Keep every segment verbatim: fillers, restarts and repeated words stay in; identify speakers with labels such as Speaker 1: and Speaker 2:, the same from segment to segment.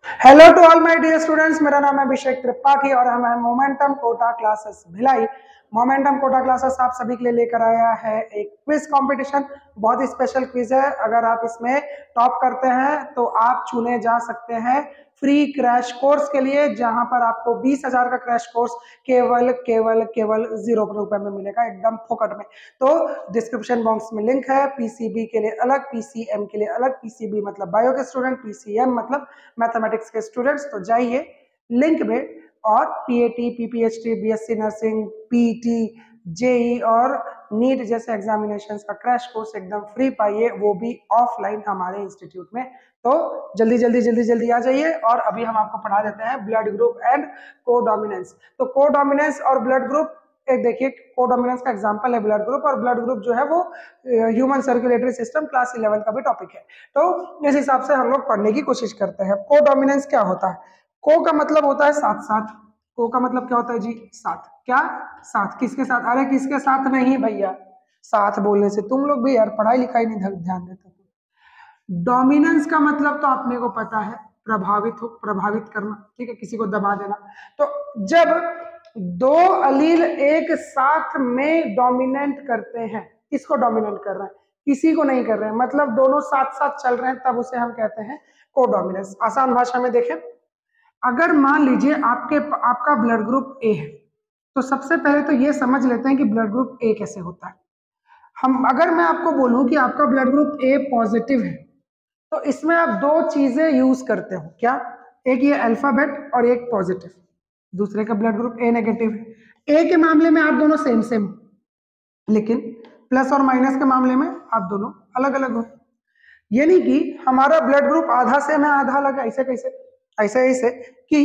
Speaker 1: Hello to all my dear students, मेरा नाम है अभिषेक त्रिपाठी और हम है momentum Kota classes Bhilai. Momentum Kota classes आप सभी के लिए लेकर आया है एक क्विज कंपटीशन। बहुत ही स्पेशल क्विज है। अगर आप इसमें टॉप करते हैं तो आप चुने जा सकते हैं फ्री क्रैश कोर्स के लिए, जहां पर आपको बीस हजार का क्रैश कोर्स केवल केवल केवल जीरो रुपए में मिलेगा, एकदम फोकट में। तो डिस्क्रिप्शन बॉक्स में लिंक है। पीसीबी के लिए अलग, पीसीएम के लिए अलग। पीसीबी मतलब बायो के स्टूडेंट, पीसीएम मतलब मैथमेटिक्स के स्टूडेंट्स। तो जाइए लिंक में और PAT, PPHD, BSc nursing, PT, JE और नीट जैसे एग्जामिनेशंस का क्रैश कोर्स एकदम फ्री पाइए, वो भी ऑफलाइन हमारे इंस्टीट्यूट में। तो जल्दी जल्दी जल्दी जल्दी आ जाइए। और अभी हम आपको पढ़ा देते हैं ब्लड ग्रुप एंड कोडोमिनेंस। तो कोडोमिनेंस और ब्लड ग्रुप, एक देखिए कोडोमिनेंस का एग्जांपल है ब्लड ग्रुप, और ब्लड ग्रुप जो है वो human circulatory system class eleven का भी टॉपिक है। तो इस हिसाब से हम लोग पढ़ने की कोशिश करते हैं। कोडोमिनेंस क्या होता है? को का मतलब होता है साथ साथ। को का मतलब क्या होता है जी? साथ। क्या? साथ। किसके साथ? अरे किसके साथ नहीं भैया, साथ बोलने से तुम लोग भी यार पढ़ाई लिखाई नहीं ध्यान देते। डोमिनेंस का मतलब तो आपने को पता है, प्रभावित हो, प्रभावित करना, ठीक है, किसी को दबा देना। तो जब दो अलील एक साथ में डोमिनेंट करते हैं, किसको डोमिनेंट कर रहे हैं? किसी को नहीं कर रहे हैं, मतलब दोनों साथ साथ चल रहे हैं, तब उसे हम कहते हैं कोडोमिनेंस। आसान भाषा में देखें, अगर मान लीजिए आपके आपका ब्लड ग्रुप ए है, तो सबसे पहले तो ये समझ लेते हैं कि ब्लड ग्रुप ए कैसे होता है। हम अगर मैं आपको बोलूं कि आपका ब्लड ग्रुप ए पॉजिटिव है, तो इसमें आप दो चीजें यूज करते हो। क्या? एक ये अल्फाबेट और एक पॉजिटिव। दूसरे का ब्लड ग्रुप ए नेगेटिव है। ए के मामले में आप दोनों सेम सेम, लेकिन प्लस और माइनस के मामले में आप दोनों अलग अलग हो। यानी कि हमारा ब्लड ग्रुप आधा सेम है आधा अलग है। ऐसे कैसे? ऐसे ऐसे कि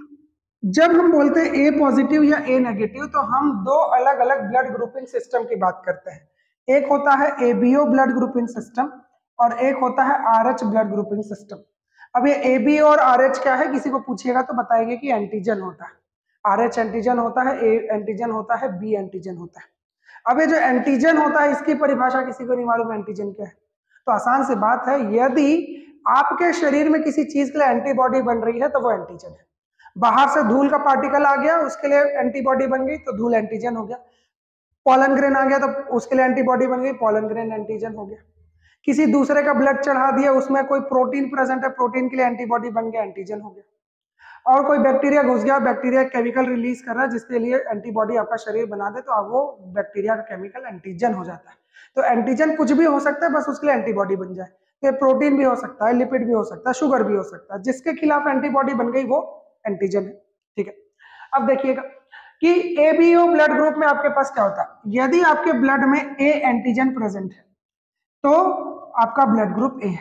Speaker 1: जब हम बोलते हैं ए पॉजिटिव या ए नेगेटिव, तो हम दो अलग अलग ब्लड ग्रुपिंग सिस्टम की बात करते हैं। एक होता है एबीओ ब्लड ग्रुपिंग सिस्टम और एक होता है आरएच ब्लड ग्रुपिंग सिस्टम। अब ये एबीओ और आरएच क्या है, किसी को पूछिएगा तो बताएंगे कि एंटीजन होता है। आरएच एंटीजन होता है, ए एंटीजन होता है, बी एंटीजन होता है। अब ये जो एंटीजन होता है, इसकी परिभाषा किसी को नहीं मालूम एंटीजन क्या है। तो आसान सी बात है, यदि आपके शरीर में किसी चीज के लिए एंटीबॉडी बन रही है तो वो एंटीजन है। बाहर से धूल का पार्टिकल आ गया, उसके लिए एंटीबॉडी बन गई तो धूल एंटीजन हो गया। पॉलन ग्रेन आ गया तो उसके लिए एंटीबॉडी बन गई, पॉलन ग्रेन एंटीजन हो गया। किसी दूसरे का ब्लड चढ़ा दिया, उसमें कोई प्रोटीन प्रेजेंट है, प्रोटीन के लिए एंटीबॉडी बन गया, एंटीजन हो गया। और कोई बैक्टीरिया घुस गया, बैक्टीरिया केमिकल रिलीज कर रहा है जिसके लिए एंटीबॉडी आपका शरीर बना दे, तो अब वो बैक्टीरिया का केमिकल एंटीजन हो जाता है। तो एंटीजन कुछ भी हो सकता है, बस उसके लिए एंटीबॉडी बन जाए। तो प्रोटीन भी हो सकता है, लिपिड भी हो सकता है, शुगर भी हो सकता है, जिसके खिलाफ एंटीबॉडी बन गई वो एंटीजन है। ठीक है, अब देखिएगा कि एबीओ ब्लड ग्रुप में आपके पास क्या होता है। यदि आपके ब्लड में ए एंटीजन प्रेजेंट है तो आपका ब्लड ग्रुप ए है।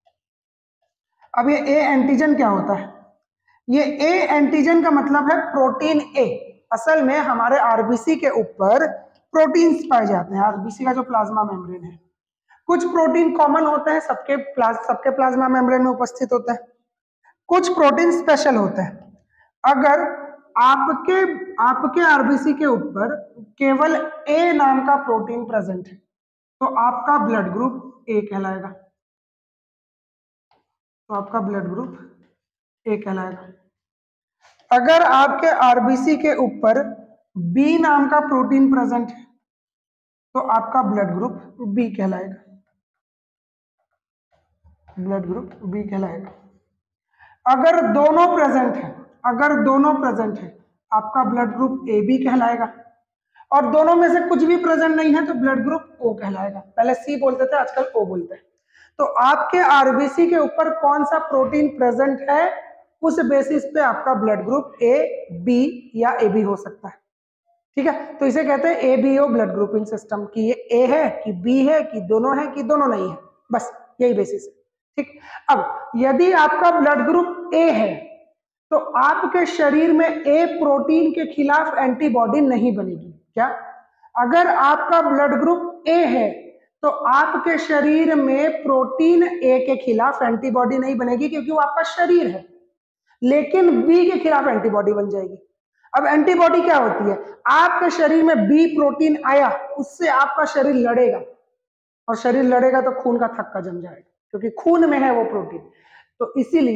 Speaker 1: अब ये ए एंटीजन क्या होता है? ये ए एंटीजन का मतलब है प्रोटीन ए। असल में हमारे आरबीसी के ऊपर प्रोटीन्स पाए जाते हैं। आरबीसी का जो प्लाज्मा मेम्ब्रेन है, कुछ प्रोटीन कॉमन होते हैं, सबके प्लाज सबके प्लाज्मा मेम्ब्रेन में उपस्थित होते हैं। कुछ प्रोटीन स्पेशल होते हैं। अगर आपके आपके आरबीसी के ऊपर केवल ए नाम का प्रोटीन प्रेजेंट है तो आपका ब्लड ग्रुप ए कहलाएगा। तो आपका ब्लड ग्रुप ए कहलाएगा। अगर आपके आरबीसी के ऊपर बी नाम का प्रोटीन प्रेजेंट है तो आपका ब्लड ग्रुप बी कहलाएगा। ब्लड ग्रुप बी कहलाएगा। अगर दोनों प्रेजेंट है अगर दोनों प्रेजेंट है आपका ब्लड ग्रुप ए बी कहलाएगा। और दोनों में से कुछ भी प्रेजेंट नहीं है तो ब्लड ग्रुप ओ कहलाएगा। पहले सी बोलते थे, आजकल ओ बोलते हैं। तो आपके आरबीसी के ऊपर कौन सा प्रोटीन प्रेजेंट है, उस बेसिस पे आपका ब्लड ग्रुप ए, बी या ए बी हो सकता है। ठीक है, तो इसे कहते हैं एबीओ ब्लड ग्रुपिंग सिस्टम, कि ये ए है कि बी है कि दोनों है कि दोनों नहीं है, बस यही बेसिस है। ठीक, अब यदि आपका ब्लड ग्रुप ए है तो आपके शरीर में ए प्रोटीन के खिलाफ एंटीबॉडी नहीं बनेगी। क्या? अगर आपका ब्लड ग्रुप ए है तो आपके शरीर में प्रोटीन ए के खिलाफ एंटीबॉडी नहीं बनेगी, क्योंकि वो आपका शरीर है। लेकिन बी के खिलाफ एंटीबॉडी बन जाएगी। अब एंटीबॉडी क्या होती है? आपके शरीर में बी प्रोटीन आया, उससे आपका शरीर लड़ेगा, और शरीर लड़ेगा तो खून का थक्का जम जाएगा, क्योंकि खून में है वो प्रोटीन। तो इसीलिए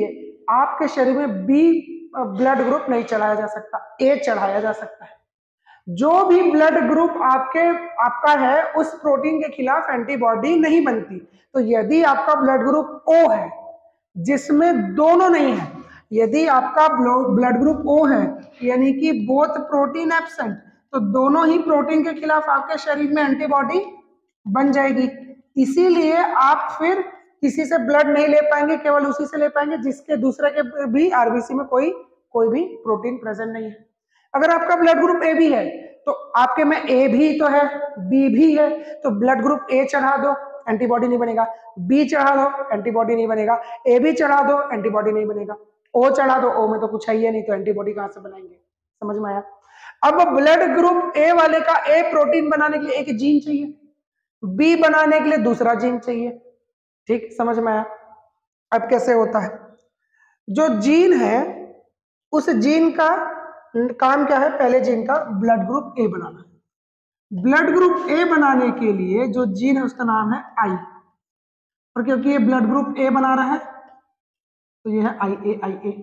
Speaker 1: आपके शरीर में बी ब्लड ग्रुप नहीं चढ़ाया जा सकता, ए चढ़ाया जा सकता है। जो भी ब्लड ग्रुप आपके आपका है उस प्रोटीन के खिलाफ एंटीबॉडी नहीं बनती। तो यदि आपका ब्लड ग्रुप ओ है जिसमें दोनों नहीं है, यदि आपका ब्लड ग्रुप ओ है यानी कि बोथ प्रोटीन एब्सेंट, तो दोनों ही प्रोटीन के खिलाफ आपके शरीर में एंटीबॉडी बन जाएगी। इसीलिए आप फिर किसी से ब्लड नहीं ले पाएंगे, केवल उसी से ले पाएंगे जिसके दूसरे के भी आरबीसी में कोई कोई भी प्रोटीन प्रेजेंट नहीं है। अगर आपका ब्लड ग्रुप ए भी है तो आपके में ए भी तो है, बी भी है, तो ब्लड ग्रुप ए चढ़ा दो एंटीबॉडी नहीं बनेगा, बी चढ़ा दो एंटीबॉडी नहीं बनेगा, ए भी चढ़ा दो एंटीबॉडी नहीं बनेगा, ओ चढ़ा दो, ओ में तो कुछ है ही नहीं तो एंटीबॉडी कहां से बनाएंगे। समझ में आया? अब ब्लड ग्रुप ए वाले का ए प्रोटीन बनाने के लिए एक जीन चाहिए, बी बनाने के लिए दूसरा जीन चाहिए। ठीक, समझ में आया? अब कैसे होता है? जो जीन है उस जीन का काम क्या है? पहले जीन का ब्लड ग्रुप ए बनाना। ब्लड ग्रुप ए बनाने के लिए जो जीन है उसका नाम है आई, और क्योंकि ये ब्लड ग्रुप ए बना रहा है तो ये है I A I A.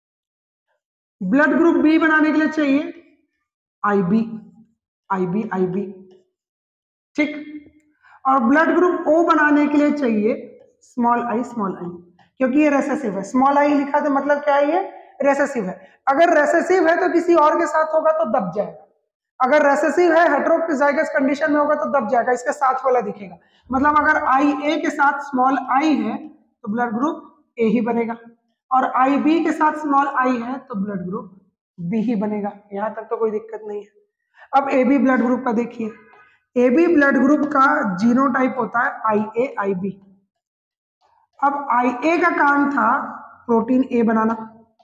Speaker 1: Blood group B बनाने के लिए चाहिए I B I B I B. ठीक, और ब्लड ग्रुप ओ बनाने के लिए चाहिए स्मॉल आई स्मॉल आई, क्योंकि ये रेसेसिव है। स्मॉल आई लिखा तो मतलब क्या है? ये रेसेसिव है। अगर रेसेसिव है तो किसी और के साथ होगा तो दब जाएगा, अगर रेसेसिव है हेटेरोजाइगस कंडीशन में होगा तो दब जाएगा, इसके साथ वाला दिखेगा। मतलब अगर आई ए के साथ स्मॉल आई है तो ब्लड ग्रुप ए ही बनेगा, और आई बी के साथ स्मॉल आई है तो ब्लड ग्रुप बी ही बनेगा। यहां तक तो कोई दिक्कत नहीं है। अब ए बी ब्लड ग्रुप का देखिए, ए बी ब्लड ग्रुप का जीनोटाइप होता है आई ए आई बी। अब आई ए का काम था protein A banana,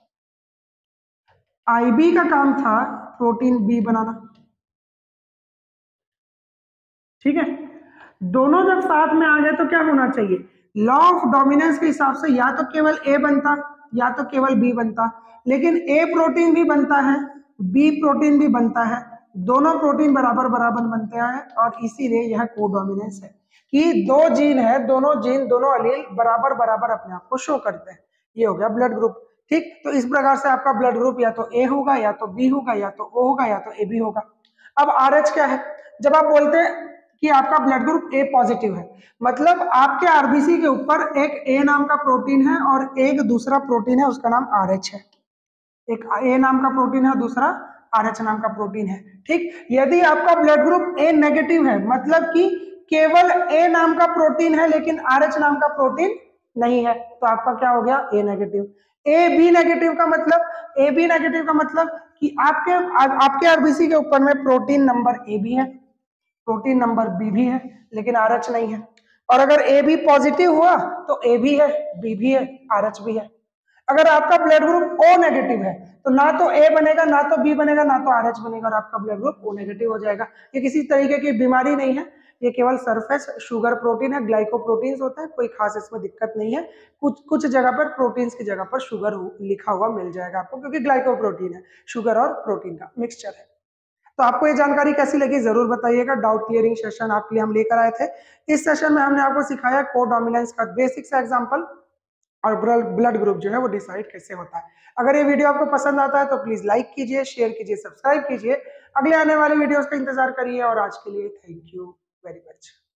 Speaker 1: I B का काम था प्रोटीन बी बनाना। ठीक है, दोनों जब साथ में आ गए तो क्या होना चाहिए? लॉ ऑफ डोमिनेंस के हिसाब से या तो केवल ए बनता या तो केवल बी बनता, लेकिन ए प्रोटीन भी बनता है, बी प्रोटीन भी बनता है, दोनों प्रोटीन बराबर बराबर बनते हैं, और इसीलिए यह कोडोमिनेंस है कि दो जीन है, दोनों जीन दोनों अलील बराबर बराबर अपने आप को शो करते हैं। ये हो गया ब्लड ग्रुप। ठीक, तो इस प्रकार से आपका ब्लड ग्रुप या तो ए होगा या तो बी होगा या तो ओ होगा या तो ए बी होगा। अब आरएच क्या है? जब आप बोलते हैं कि आपका ब्लड ग्रुप ए पॉजिटिव है, मतलब आपके आरबीसी के ऊपर एक ए नाम का प्रोटीन है और एक दूसरा प्रोटीन है, उसका नाम आरएच है। एक ए नाम का प्रोटीन है, दूसरा आरएच नाम का प्रोटीन है। ठीक, यदि आपका ब्लड ग्रुप ए नेगेटिव है, मतलब कि केवल ए नाम का प्रोटीन है लेकिन आरएच नाम का प्रोटीन नहीं है, तो आपका क्या हो गया? A negative. A B negative का मतलब, ए बी नेगेटिव का मतलब कि आपके आपके आरबीसी के ऊपर में प्रोटीन नंबर ए बी है, प्रोटीन नंबर बी भी है, लेकिन आरएच नहीं है। और अगर ए बी पॉजिटिव हुआ तो ए भी है, बी भी है, आरएच भी है। अगर आपका ब्लड ग्रुप ओ नेगेटिव है तो ना तो ए बनेगा, ना तो बी बनेगा, ना तो आरएच बनेगा, और आपका ब्लड ग्रुप ओ नेगेटिव हो जाएगा। ये किसी तरीके की बीमारी नहीं है, ये केवल सरफेस शुगर प्रोटीन है, ग्लाइकोप्रोटीन्स होता है, कोई खास इसमें दिक्कत नहीं है। कुछ कुछ जगह पर प्रोटीन्स की जगह पर शुगर लिखा हुआ मिल जाएगा आपको, क्योंकि ग्लाइकोप्रोटीन है, शुगर और प्रोटीन का मिक्सचर है। तो आपको ये जानकारी कैसी लगी जरूर बताइएगा। डाउट क्लियरिंग सेशन आपके लिए हम लेकर आए थे। इस सेशन में हमने आपको सिखाया कोडोमिनेंस का बेसिक सा एग्जांपल, और ब्लड ग्रुप जो है वो डिसाइड कैसे होता है। अगर ये वीडियो आपको पसंद आता है तो प्लीज लाइक कीजिए, शेयर कीजिए, सब्सक्राइब कीजिए। अगले आने वाले वीडियोस का इंतजार करिए, और आज के लिए थैंक यू वेरी मच।